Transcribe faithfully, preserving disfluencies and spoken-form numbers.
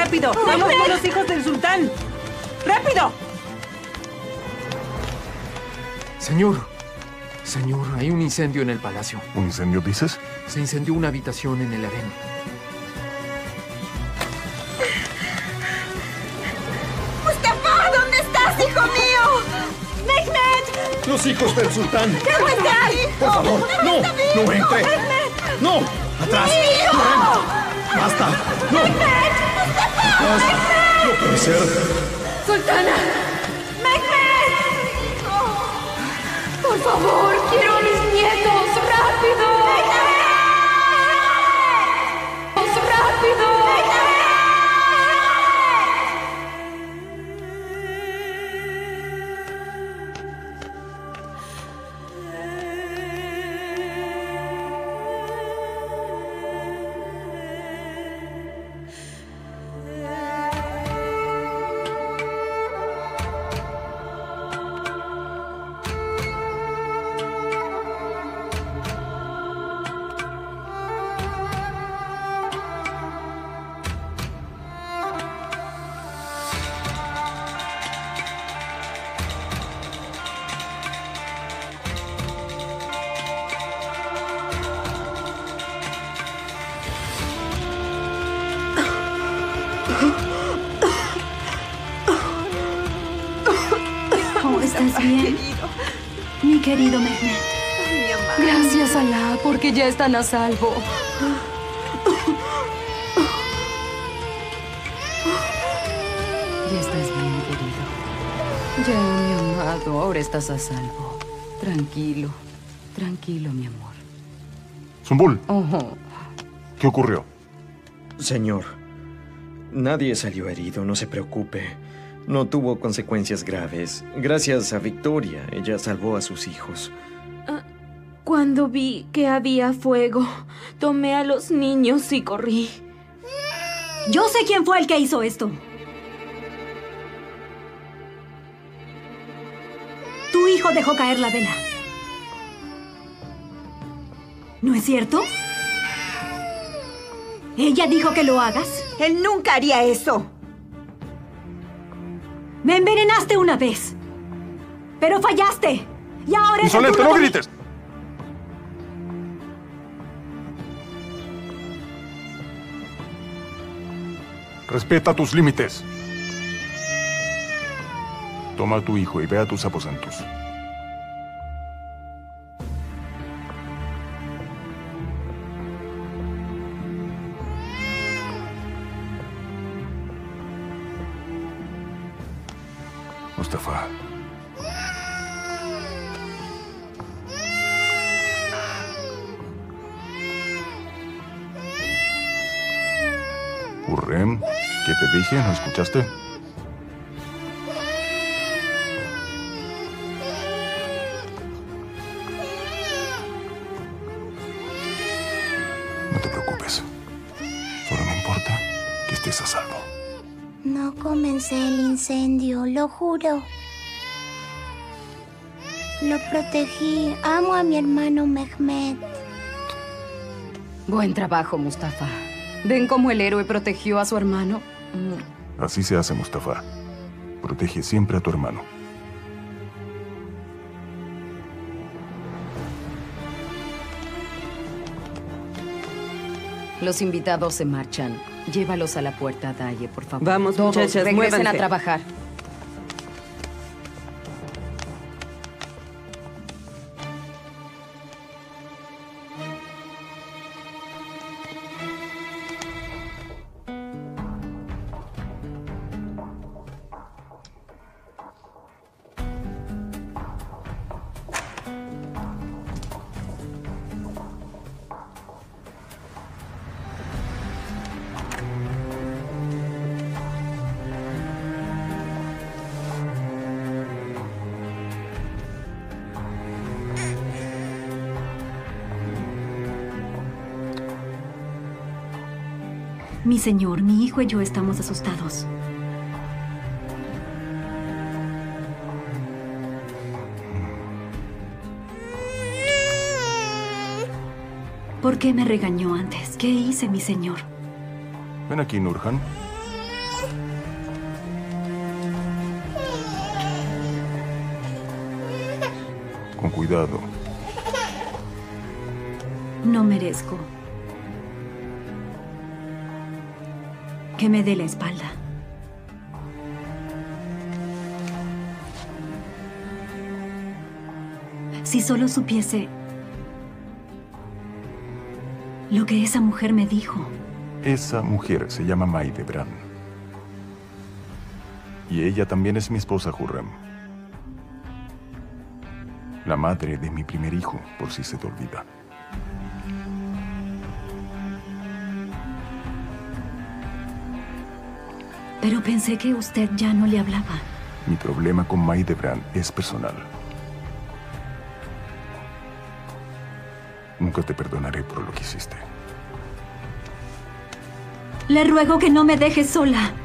¡Rápido! ¡Vamos con los hijos del sultán! ¡Rápido! Señor, señor, hay un incendio en el palacio. ¿Un incendio, dices? Se incendió una habitación en el harén. ¡Mustafa! ¿Dónde estás, hijo mío? ¡Mehmet! ¡Los hijos del sultán! ¡Qué está, hijo! ¡Por favor! ¡No! ¡No entre! ¡No! ¡Atrás! ¡Hijo! ¡Basta! ¡No! ¡Mehmet! ¡Mustafa! ¡Basta! ¡No puede ser! ¡Sultana! ¡Mehmet! ¡Por favor! ¡Quiero a mis nietos! ¡Rápido! ¡Rápido! ¿Estás bien? Mi querido Mehmet. Mi amor. Gracias, Alá, porque ya están a salvo. Ya estás bien, querido. Ya, mi amado, ahora estás a salvo. Tranquilo, tranquilo, mi amor. Zumbul, Oh. ¿qué ocurrió? Señor, nadie salió herido, no se preocupe. No tuvo consecuencias graves. Gracias a Victoria, ella salvó a sus hijos. Cuando vi que había fuego, tomé a los niños y corrí. Yo sé quién fue el que hizo esto. Tu hijo dejó caer la vela. ¿No es cierto? ¿Ella dijo que lo hagas? Él nunca haría eso. Me envenenaste una vez. Pero fallaste. Y ahora es el ¡Insolente, turno no de mi- grites! Respeta tus límites. Toma a tu hijo y ve a tus aposentos. Mustafa. Hurrem, ¿qué te dije? ¿No escuchaste? No te preocupes. Solo me importa que estés a salvo. No comencé el incendio, lo juro. Lo protegí. Amo a mi hermano Mehmet. Buen trabajo, Mustafa. ¿Ven cómo el héroe protegió a su hermano? Mm. Así se hace, Mustafa. Protege siempre a tu hermano. Los invitados se marchan. Llévalos a la puerta, Daye, por favor. Vamos, Todos muchachas, regresen muévanse. a trabajar. Mi señor, mi hijo y yo estamos asustados. ¿Por qué me regañó antes? ¿Qué hice, mi señor? Ven aquí, Nurhan. Con cuidado. No merezco que me dé la espalda. Si solo supiese lo que esa mujer me dijo. Esa mujer se llama Maidebran. Y ella también es mi esposa, Hurrem. La madre de mi primer hijo, por si se te olvida. Pero pensé que usted ya no le hablaba. Mi problema con Maidebran es personal. Nunca te perdonaré por lo que hiciste. Le ruego que no me deje sola.